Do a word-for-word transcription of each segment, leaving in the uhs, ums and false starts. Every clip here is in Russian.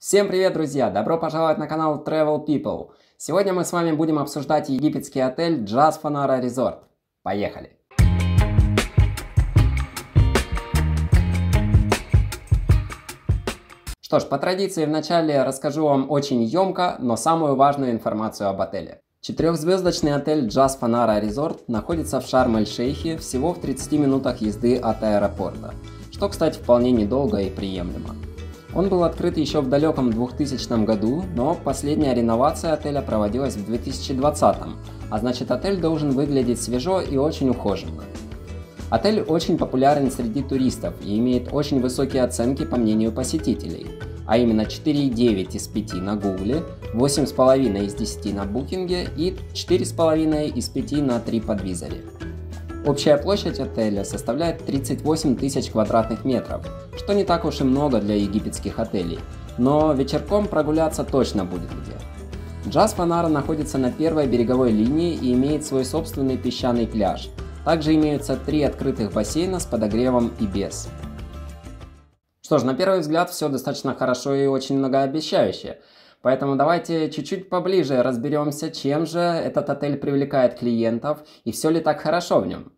Всем привет, друзья! Добро пожаловать на канал Travel People. Сегодня мы с вами будем обсуждать египетский отель Jazz Fanara Resort. Поехали! Что ж, по традиции вначале расскажу вам очень емко, но самую важную информацию об отеле. Четырехзвездочный отель Jazz Fanara Resort находится в Шарм-эль-Шейхе, всего в тридцати минутах езды от аэропорта, что, кстати, вполне недолго и приемлемо. Он был открыт еще в далеком двухтысячном году, но последняя реновация отеля проводилась в две тысячи двадцатом, а значит, отель должен выглядеть свежо и очень ухоженно. Отель очень популярен среди туристов и имеет очень высокие оценки по мнению посетителей, а именно четыре и девять из пяти на Гугле, восемь и пять из десяти на Букинге и четыре и пять из пяти на TripAdvisor. Общая площадь отеля составляет тридцать восемь тысяч квадратных метров, что не так уж и много для египетских отелей, но вечерком прогуляться точно будет где. Jazz Fanara находится на первой береговой линии и имеет свой собственный песчаный пляж. Также имеются три открытых бассейна с подогревом и без. Что ж, на первый взгляд все достаточно хорошо и очень многообещающе. Поэтому давайте чуть-чуть поближе разберемся, чем же этот отель привлекает клиентов и все ли так хорошо в нем.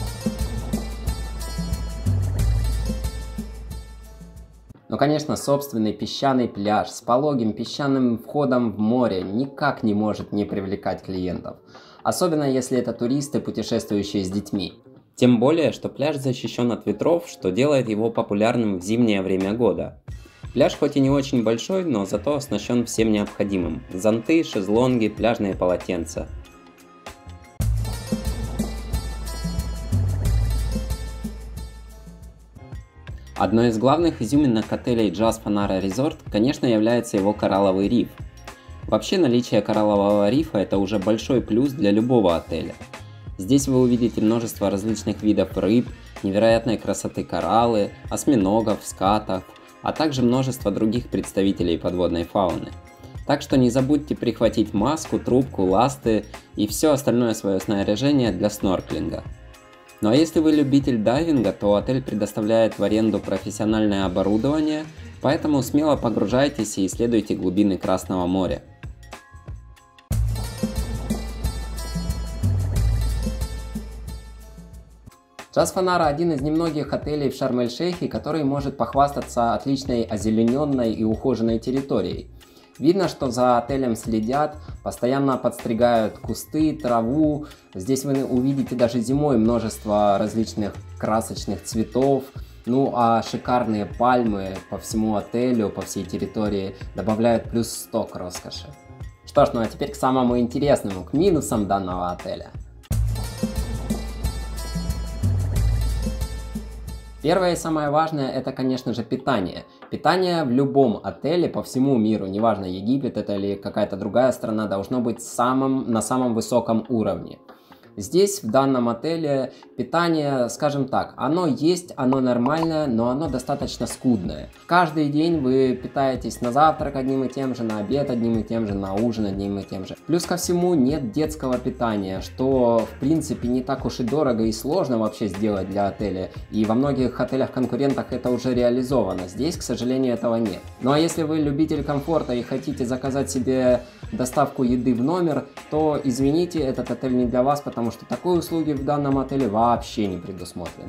Ну, конечно, собственный песчаный пляж с пологим песчаным входом в море никак не может не привлекать клиентов. Особенно если это туристы, путешествующие с детьми. Тем более, что пляж защищен от ветров, что делает его популярным в зимнее время года. Пляж хоть и не очень большой, но зато оснащен всем необходимым. Зонты, шезлонги, пляжные полотенца. Одной из главных изюминок отелей Jazz Fanara Resort, конечно, является его коралловый риф. Вообще, наличие кораллового рифа – это уже большой плюс для любого отеля. Здесь вы увидите множество различных видов рыб, невероятной красоты кораллы, осьминогов, скатов, а также множество других представителей подводной фауны. Так что не забудьте прихватить маску, трубку, ласты и все остальное свое снаряжение для снорклинга. Ну а если вы любитель дайвинга, то отель предоставляет в аренду профессиональное оборудование, поэтому смело погружайтесь и исследуйте глубины Красного моря. Jazz Fanara – один из немногих отелей в Шарм-эль-Шейхе, который может похвастаться отличной озелененной и ухоженной территорией. Видно, что за отелем следят, постоянно подстригают кусты, траву. Здесь вы увидите даже зимой множество различных красочных цветов. Ну а шикарные пальмы по всему отелю, по всей территории добавляют плюс сто к роскоши. Что ж, ну а теперь к самому интересному, к минусам данного отеля. Первое и самое важное – это, конечно же, питание. Питание в любом отеле по всему миру, неважно, Египет это или какая-то другая страна, должно быть самым, на самом высоком уровне. Здесь, в данном отеле, питание, скажем так, оно есть, оно нормальное, но оно достаточно скудное. Каждый день вы питаетесь на завтрак одним и тем же, на обед одним и тем же, на ужин одним и тем же. Плюс ко всему нет детского питания, что в принципе не так уж и дорого и сложно вообще сделать для отеля. И во многих отелях-конкурентах это уже реализовано. Здесь, к сожалению, этого нет. Ну а если вы любитель комфорта и хотите заказать себе доставку еды в номер, то извините, этот отель не для вас, потому что такой услуги в данном отеле вообще не предусмотрено.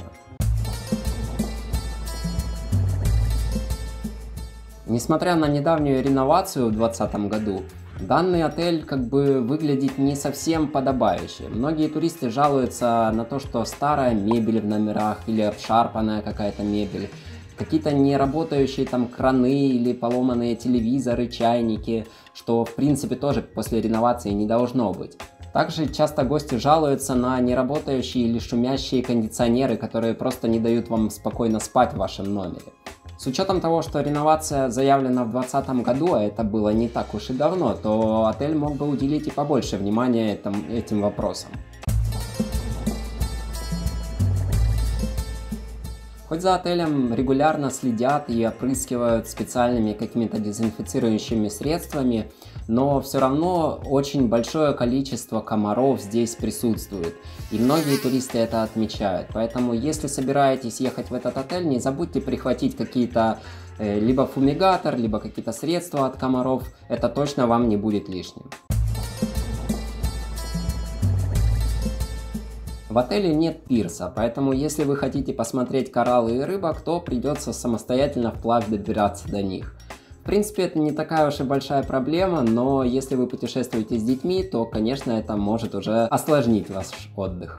Несмотря на недавнюю реновацию в две тысячи двадцатом году, данный отель как бы выглядит не совсем подобающе. Многие туристы жалуются на то, что старая мебель в номерах или обшарпанная какая-то мебель, какие-то неработающие там краны или поломанные телевизоры, чайники, что в принципе тоже после реновации не должно быть. Также часто гости жалуются на неработающие или шумящие кондиционеры, которые просто не дают вам спокойно спать в вашем номере. С учетом того, что реновация заявлена в две тысячи двадцатом году, а это было не так уж и давно, то отель мог бы уделить и побольше внимания этим, этим вопросам. Хоть за отелем регулярно следят и опрыскивают специальными какими-то дезинфицирующими средствами, но все равно очень большое количество комаров здесь присутствует, и многие туристы это отмечают. Поэтому, если собираетесь ехать в этот отель, не забудьте прихватить какие-то либо фумигатор, либо какие-то средства от комаров, это точно вам не будет лишним. В отеле нет пирса, поэтому если вы хотите посмотреть кораллы и рыбок, то придется самостоятельно вплавь добираться до них. В принципе, это не такая уж и большая проблема, но если вы путешествуете с детьми, то, конечно, это может уже осложнить ваш отдых.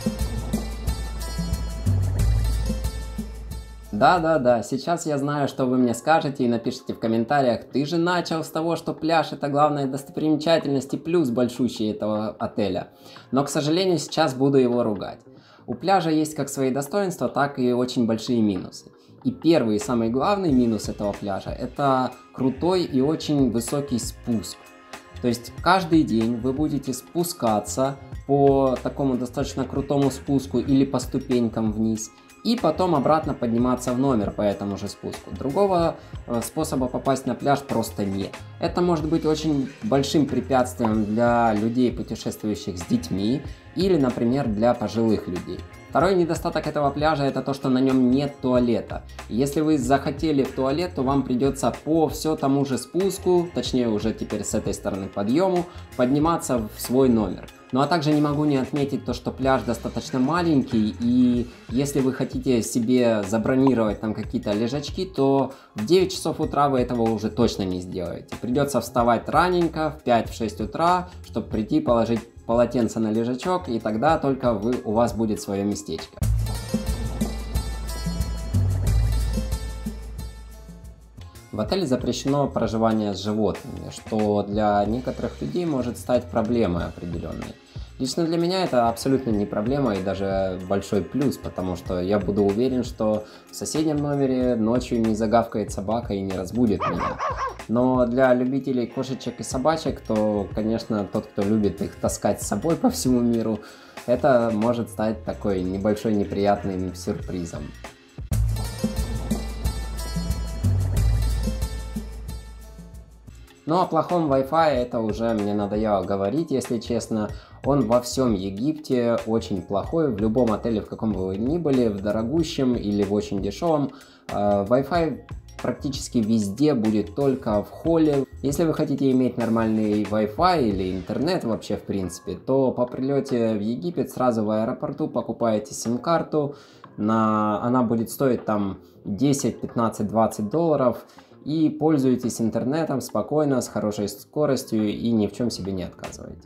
Да-да-да, сейчас я знаю, что вы мне скажете и напишите в комментариях: ты же начал с того, что пляж — это главная достопримечательность и плюс большущий этого отеля. Но, к сожалению, сейчас буду его ругать. У пляжа есть как свои достоинства, так и очень большие минусы. И первый и самый главный минус этого пляжа — это крутой и очень высокий спуск. То есть каждый день вы будете спускаться по такому достаточно крутому спуску или по ступенькам вниз, и потом обратно подниматься в номер по этому же спуску. Другого э, способа попасть на пляж просто нет. Это может быть очень большим препятствием для людей, путешествующих с детьми, или, например, для пожилых людей. Второй недостаток этого пляжа — это то, что на нем нет туалета. Если вы захотели в туалет, то вам придется по все тому же спуску, точнее уже теперь с этой стороны подъему, подниматься в свой номер. Ну а также не могу не отметить то, что пляж достаточно маленький, и если вы хотите себе забронировать там какие-то лежачки, то в девять часов утра вы этого уже точно не сделаете. Придется вставать раненько, в пять-шесть утра, чтобы прийти положить полотенце на лежачок, и тогда только вы, у вас будет свое местечко. В отеле запрещено проживание с животными, что для некоторых людей может стать проблемой определенной. Лично для меня это абсолютно не проблема и даже большой плюс, потому что я буду уверен, что в соседнем номере ночью не загавкает собака и не разбудит меня. Но для любителей кошечек и собачек, то, конечно, тот, кто любит их таскать с собой по всему миру, это может стать такой небольшой неприятным сюрпризом. Ну, о плохом Wi-Fi это уже мне надоело говорить, если честно. Он во всем Египте очень плохой, в любом отеле, в каком бы вы ни были, в дорогущем или в очень дешевом. Wi-Fi практически везде будет только в холле. Если вы хотите иметь нормальный Wi-Fi или интернет вообще в принципе, то по прилете в Египет сразу в аэропорту покупаете сим-карту. На... Она будет стоить там десять, пятнадцать, двадцать долларов. И пользуйтесь интернетом спокойно, с хорошей скоростью и ни в чем себе не отказывайте.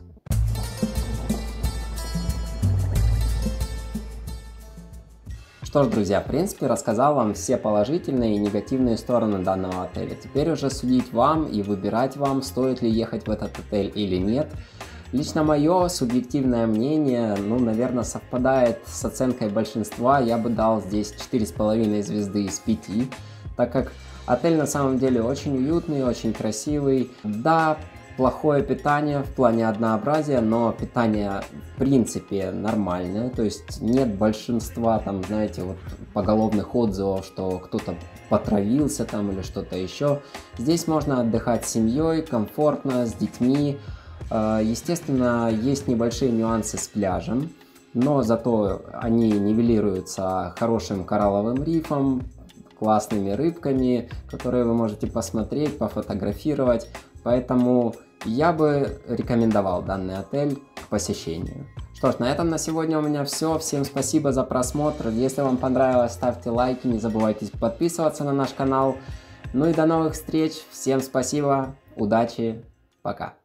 Что ж, друзья, в принципе, рассказал вам все положительные и негативные стороны данного отеля. Теперь уже судить вам и выбирать вам, стоит ли ехать в этот отель или нет. Лично мое субъективное мнение, ну, наверное, совпадает с оценкой большинства. Я бы дал здесь четыре с половиной звезды из пяти, так как отель на самом деле очень уютный, очень красивый. Да, плохое питание в плане однообразия, но питание в принципе нормальное. То есть нет большинства там, знаете, вот поголовных отзывов, что кто-то потравился там или что-то еще. Здесь можно отдыхать с семьей, комфортно, с детьми. Естественно, есть небольшие нюансы с пляжем, но зато они нивелируются хорошим коралловым рифом, классными рыбками, которые вы можете посмотреть, пофотографировать. Поэтому я бы рекомендовал данный отель к посещению. Что ж, на этом на сегодня у меня все. Всем спасибо за просмотр. Если вам понравилось, ставьте лайки, не забывайте подписываться на наш канал. Ну и до новых встреч. Всем спасибо, удачи, пока.